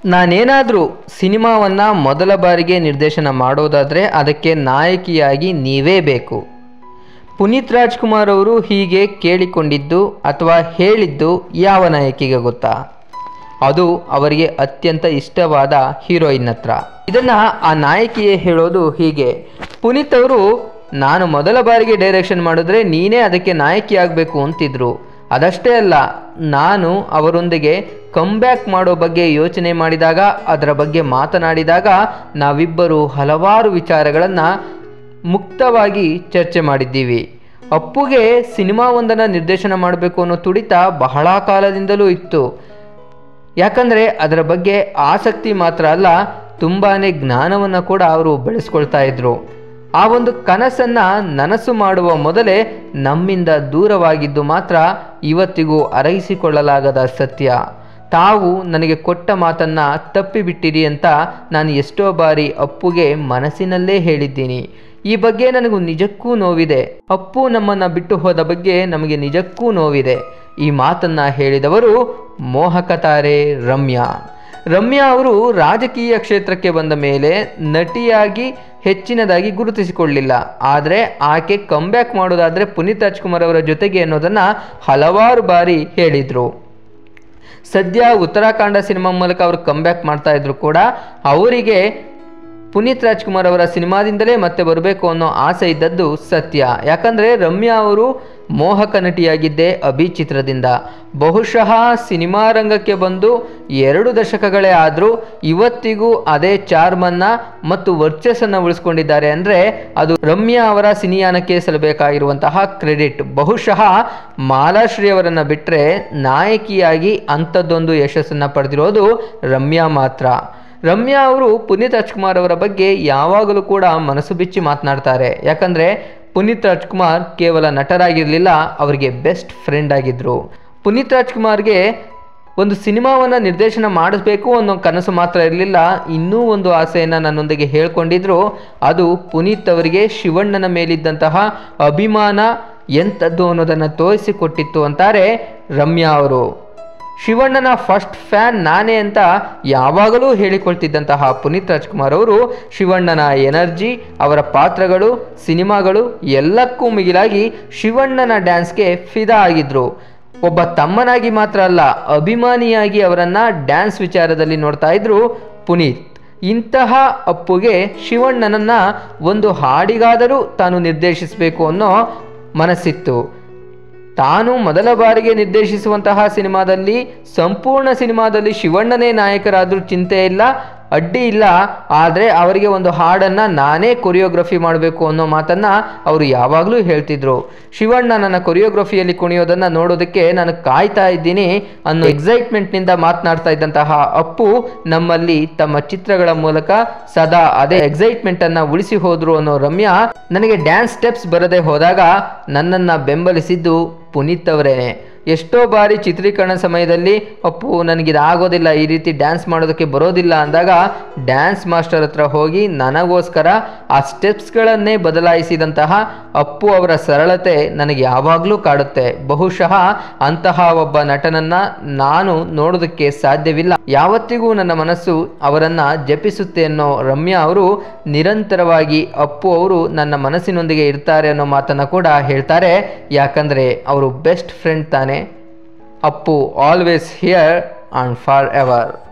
ನಾನೇನಾದರೂ ಸಿನಿಮಾವನ್ನು ಮೊದಲ ಬಾರಿಗೆ ನಿರ್ದೇಶನ ಮಾಡೋದಾದರೆ ಅದಕ್ಕೆ ನಾಯಕಿಯಾಗಿ ನೀವೇ ಬೇಕು. ಪುನೀತ್ ರಾಜ್ಕುಮಾರ್ ಅವರು ಹೀಗೆ ಕೇಳಿಕೊಂಡಿದ್ದು ಅಥವಾ ಹೇಳಿದ್ದು ಯಾವ ನಾಯಕಿಗೆ ಗೊತ್ತಾ? ಅದು ಅವರಿಗೆ ಅತ್ಯಂತ ಇಷ್ಟವಾದ ಹೀರೋಯಿನ್ ಹತ್ರ. ಇದನ್ನು ಆ ನಾಯಕಿಯೇ ಹೇಳೋದು ಹೀಗೆ: ಪುನೀತ್ ಅವರು ನಾನು ಮೊದಲ ಬಾರಿಗೆ ಡೈರೆಕ್ಷನ್ ಮಾಡಿದ್ರೆ ನೀನೇ ಅದಕ್ಕೆ ನಾಯಕಿ ಆಗಬೇಕು ಅಂತಿದ್ರು. ಅದಷ್ಟೇ ಅಲ್ಲ, ನಾನು ಅವರೊಂದಿಗೆ ಕಮ್ಬ್ಯಾಕ್ ಮಾಡೋ ಬಗ್ಗೆ ಯೋಚನೆ ಮಾಡಿದಾಗ, ಅದರ ಬಗ್ಗೆ ಮಾತನಾಡಿದಾಗ ನಾವಿಬ್ಬರು ಹಲವಾರು ವಿಚಾರಗಳನ್ನು ಮುಕ್ತವಾಗಿ ಚರ್ಚೆ ಮಾಡಿದ್ದೀವಿ. ಅಪ್ಪುಗೆ ಸಿನಿಮಾವೊಂದನ್ನು ನಿರ್ದೇಶನ ಮಾಡಬೇಕು ಅನ್ನೋ ತುಡಿತ ಬಹಳ ಕಾಲದಿಂದಲೂ ಇತ್ತು. ಯಾಕಂದರೆ ಅದರ ಬಗ್ಗೆ ಆಸಕ್ತಿ ಮಾತ್ರ ಅಲ್ಲ, ತುಂಬಾ ಜ್ಞಾನವನ್ನು ಕೂಡ ಅವರು ಬೆಳೆಸ್ಕೊಳ್ತಾ ಇದ್ರು. ಆ ಒಂದು ಕನಸನ್ನು ನನಸು ಮಾಡುವ ಮೊದಲೇ ನಮ್ಮಿಂದ ದೂರವಾಗಿದ್ದು ಮಾತ್ರ ಇವತ್ತಿಗೂ ಅರಗಿಸಿಕೊಳ್ಳಲಾಗದ ಸತ್ಯ. ತಾವು ನನಗೆ ಕೊಟ್ಟ ಮಾತನ್ನು ತಪ್ಪಿಬಿಟ್ಟಿರಿ ಅಂತ ನಾನು ಎಷ್ಟೋ ಬಾರಿ ಅಪ್ಪುಗೆ ಮನಸ್ಸಿನಲ್ಲೇ ಹೇಳಿದ್ದೀನಿ. ಈ ಬಗ್ಗೆ ನನಗೂ ನಿಜಕ್ಕೂ ನೋವಿದೆ. ಅಪ್ಪು ನಮ್ಮನ್ನು ಬಿಟ್ಟು ಹೋದ ಬಗ್ಗೆ ನಮಗೆ ನಿಜಕ್ಕೂ ನೋವಿದೆ. ಈ ಮಾತನ್ನು ಹೇಳಿದವರು ಮೋಹಕ ತಾರೆ ರಮ್ಯಾ. ರಮ್ಯಾ ಅವರು ರಾಜಕೀಯ ಕ್ಷೇತ್ರಕ್ಕೆ ಬಂದ ಮೇಲೆ ನಟಿಯಾಗಿ ಹೆಚ್ಚಿನದಾಗಿ ಗುರುತಿಸಿಕೊಳ್ಳಲಿಲ್ಲ. ಆದರೆ ಆಕೆ ಕಮ್ಬ್ಯಾಕ್ ಮಾಡೋದಾದರೆ ಪುನೀತ್ ರಾಜ್ಕುಮಾರ್ ಅವರ ಜೊತೆಗೆ ಅನ್ನೋದನ್ನು ಹಲವಾರು ಬಾರಿ ಹೇಳಿದರು. ಸದ್ಯ ಉತ್ತರಾಖಂಡ ಸಿನಿಮಾ ಮೂಲಕ ಅವರು ಕಮ್ಬ್ಯಾಕ್ ಮಾಡ್ತಾ ಇದ್ರು ಕೂಡ ಅವರಿಗೆ ಪುನೀತ್ ರಾಜ್ಕುಮಾರ್ ಅವರ ಸಿನಿಮಾದಿಂದಲೇ ಮತ್ತೆ ಬರಬೇಕು ಅನ್ನೋ ಆಸೆ ಇದ್ದದ್ದು ಸತ್ಯ. ಯಾಕಂದರೆ ರಮ್ಯಾ ಅವರು ಮೋಹಕ ನಟಿಯಾಗಿದ್ದೇ ಅಭಿ ಚಿತ್ರದಿಂದ. ಬಹುಶಃ ಸಿನಿಮಾ ರಂಗಕ್ಕೆ ಬಂದು 2 ದಶಕಗಳೇ ಆದರೂ ಇವತ್ತಿಗೂ ಅದೇ ಚಾರ್ಮನ್ನು ಮತ್ತು ವರ್ಚಸ್ಸನ್ನು ಉಳಿಸ್ಕೊಂಡಿದ್ದಾರೆ ಅಂದರೆ ಅದು ರಮ್ಯಾ ಅವರ ಸಿನಿಯಾನಕ್ಕೆ ಸಲ್ಲಬೇಕಾಗಿರುವಂತಹ ಕ್ರೆಡಿಟ್. ಬಹುಶಃ ಮಾಲಾಶ್ರೀ ಅವರನ್ನು ಬಿಟ್ಟರೆ ನಾಯಕಿಯಾಗಿ ಅಂಥದ್ದೊಂದು ಯಶಸ್ಸನ್ನು ಪಡೆದಿರೋದು ರಮ್ಯಾ ಮಾತ್ರ. ರಮ್ಯಾ ಅವರು ಪುನೀತ್ ರಾಜ್ಕುಮಾರ್ ಅವರ ಬಗ್ಗೆ ಯಾವಾಗಲೂ ಕೂಡ ಮನಸ್ಸು ಬಿಚ್ಚಿ ಮಾತನಾಡ್ತಾರೆ. ಯಾಕಂದರೆ ಪುನೀತ್ ರಾಜ್ಕುಮಾರ್ ಕೇವಲ ನಟರಾಗಿರಲಿಲ್ಲ, ಅವರಿಗೆ ಬೆಸ್ಟ್ ಫ್ರೆಂಡ್ ಆಗಿದ್ದರು. ಪುನೀತ್ ರಾಜ್ಕುಮಾರ್ಗೆ ಒಂದು ಸಿನಿಮಾವನ್ನು ನಿರ್ದೇಶನ ಮಾಡಿಸ್ಬೇಕು ಅನ್ನೋ ಕನಸು ಮಾತ್ರ ಇರಲಿಲ್ಲ, ಇನ್ನೂ ಒಂದು ಆಸೆಯನ್ನು ನನ್ನೊಂದಿಗೆ ಹೇಳ್ಕೊಂಡಿದ್ರು. ಅದು ಪುನೀತ್ ಅವರಿಗೆ ಶಿವಣ್ಣನ ಮೇಲಿದ್ದಂತಹ ಅಭಿಮಾನ ಎಂಥದ್ದು ಅನ್ನೋದನ್ನು ತೋರಿಸಿಕೊಟ್ಟಿತ್ತು ಅಂತಾರೆ ರಮ್ಯಾ ಅವರು. ಶಿವಣ್ಣನ ಫಸ್ಟ್ ಫ್ಯಾನ್ ನಾನೇ ಅಂತ ಯಾವಾಗಲೂ ಹೇಳಿಕೊಳ್ತಿದ್ದಂತಹ ಪುನೀತ್ ರಾಜ್ಕುಮಾರ್ ಅವರು ಶಿವಣ್ಣನ ಎನರ್ಜಿ, ಅವರ ಪಾತ್ರಗಳು, ಸಿನಿಮಾಗಳು ಎಲ್ಲಕ್ಕೂ ಮಿಗಿಲಾಗಿ ಶಿವಣ್ಣನ ಡ್ಯಾನ್ಸ್ಗೆ ಫಿದಾ ಆಗಿದ್ರು. ಒಬ್ಬ ತಮ್ಮನಾಗಿ ಮಾತ್ರ ಅಲ್ಲ, ಅಭಿಮಾನಿಯಾಗಿ ಅವರನ್ನು ಡ್ಯಾನ್ಸ್ ವಿಚಾರದಲ್ಲಿ ನೋಡ್ತಾ ಇದ್ರು ಪುನೀತ್. ಇಂತಹ ಅಪ್ಪುಗೆ ಶಿವಣ್ಣನನ್ನು ಒಂದು ಹಾಡಿಗಾದರೂ ತಾನು ನಿರ್ದೇಶಿಸಬೇಕು ಅನ್ನೋ ಮನಸ್ಸಿತ್ತು. ತಾನು ಮೊದಲ ಬಾರಿಗೆ ನಿರ್ದೇಶಿಸುವಂತಹ ಸಿನಿಮಾದಲ್ಲಿ ಸಂಪೂರ್ಣ ಸಿನಿಮಾದಲ್ಲಿ ಶಿವಣ್ಣನೇ ನಾಯಕರಾದರೂ ಚಿಂತೆ ಇಲ್ಲ, ಅಡ್ಡಿ ಇಲ್ಲ. ಆದರೆ ಅವರಿಗೆ ಒಂದು ಹಾಡನ್ನು ನಾನೇ ಕೊರಿಯೋಗ್ರಫಿ ಮಾಡಬೇಕು ಅನ್ನೋ ಮಾತನ್ನು ಅವರು ಯಾವಾಗಲೂ ಹೇಳ್ತಿದ್ರು. ಶಿವಣ್ಣ ನನ್ನ ಕೊರಿಯೋಗ್ರಫಿಯಲ್ಲಿ ಕುಣಿಯೋದನ್ನು ನೋಡೋದಕ್ಕೆ ನಾನು ಕಾಯ್ತಾ ಇದ್ದೀನಿ ಅನ್ನೋ ಎಕ್ಸೈಟ್ಮೆಂಟ್ನಿಂದ ಮಾತನಾಡ್ತಾ ಇದ್ದಂತಹ ಅಪ್ಪು ನಮ್ಮಲ್ಲಿ ತಮ್ಮ ಚಿತ್ರಗಳ ಮೂಲಕ ಸದಾ ಅದೇ ಎಕ್ಸೈಟ್ಮೆಂಟನ್ನು ಉಳಿಸಿ ಹೋದರು ಅನ್ನೋ ರಮ್ಯಾ ನನಗೆ ಡ್ಯಾನ್ಸ್ ಸ್ಟೆಪ್ಸ್ ಬರದೆ ಹೋದಾಗ ನನ್ನನ್ನು ಬೆಂಬಲಿಸಿದ್ದು ಪುನೀತ್ ಅವರೇನೆ. ಎಷ್ಟೋ ಬಾರಿ ಚಿತ್ರೀಕರಣ ಸಮಯದಲ್ಲಿ ಅಪ್ಪು ನನಗಿದಾಗೋದಿಲ್ಲ, ಈ ರೀತಿ ಡ್ಯಾನ್ಸ್ ಮಾಡೋದಕ್ಕೆ ಬರೋದಿಲ್ಲ ಅಂದಾಗ ಡ್ಯಾನ್ಸ್ ಮಾಸ್ಟರ್ ಹತ್ರ ಹೋಗಿ ನನಗೋಸ್ಕರ ಆ ಸ್ಟೆಪ್ಸ್ಗಳನ್ನೇ ಬದಲಾಯಿಸಿದಂತಹ ಅಪ್ಪು ಅವರ ಸರಳತೆ ನನಗೆ ಯಾವಾಗಲೂ ಕಾಡುತ್ತೆ. ಬಹುಶಃ ಅಂತಹ ಒಬ್ಬ ನಟನನ್ನು ನಾನು ನೋಡೋದಕ್ಕೆ ಸಾಧ್ಯವಿಲ್ಲ. ಯಾವತ್ತಿಗೂ ನನ್ನ ಮನಸ್ಸು ಅವರನ್ನು ಜಪಿಸುತ್ತೆ ಅನ್ನೋ ರಮ್ಯಾ ಅವರು ನಿರಂತರವಾಗಿ ಅಪ್ಪು ಅವರು ನನ್ನ ಮನಸ್ಸಿನೊಂದಿಗೆ ಇರ್ತಾರೆ ಅನ್ನೋ ಮಾತನ್ನು ಕೂಡ ಹೇಳ್ತಾರೆ. ಯಾಕಂದರೆ ಅವರು ಬೆಸ್ಟ್ ಫ್ರೆಂಡ್ ತಾನೆ. Appu always here and for ever.